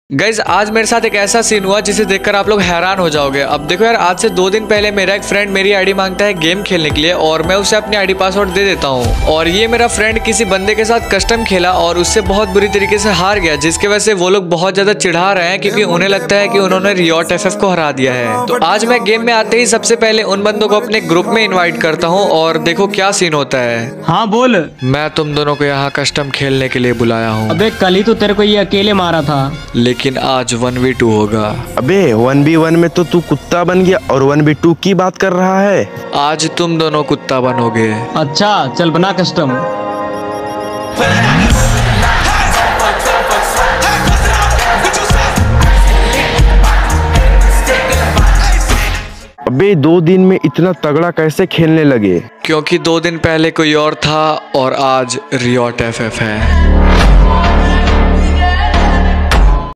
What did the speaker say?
Guys आज मेरे साथ एक ऐसा सीन हुआ जिसे देखकर आप लोग हैरान हो जाओगे। अब देखो यार, आज से 2 दिन पहले मेरा एक फ्रेंड मेरी आईडी मांगता है गेम खेलने के लिए और मैं उसे अपनी आईडी पासवर्ड दे देता हूँ। और ये मेरा फ्रेंड किसी बंदे के साथ कस्टम खेला और उससे बहुत बुरी तरीके से हार गया, जिसकी वजह से वो लोग बहुत ज्यादा चिढ़ा रहे हैं क्योंकि उन्हें लगता है कि उन्होंने रियोट एफएफ को हरा दिया है। तो आज मैं गेम में आते ही सबसे पहले उन बंदों को अपने ग्रुप में इन्वाइट करता हूँ और देखो क्या सीन होता है। हाँ बोल। मैं तुम दोनों को यहाँ कस्टम खेलने के लिए बुलाया हूँ। अबे कल ही तो तेरे को ये अकेले मारा था। लेकिन आज 1v2 होगा। अबे 1v1 में तो तू कुत्ता बन गया और 1v2 की बात कर रहा है। आज तुम दोनों कुत्ता बनोगे। अच्छा चल बना कस्टम। अबे 2 दिन में इतना तगड़ा कैसे खेलने लगे? क्योंकि 2 दिन पहले कोई और था और आज रियोट एफएफ है।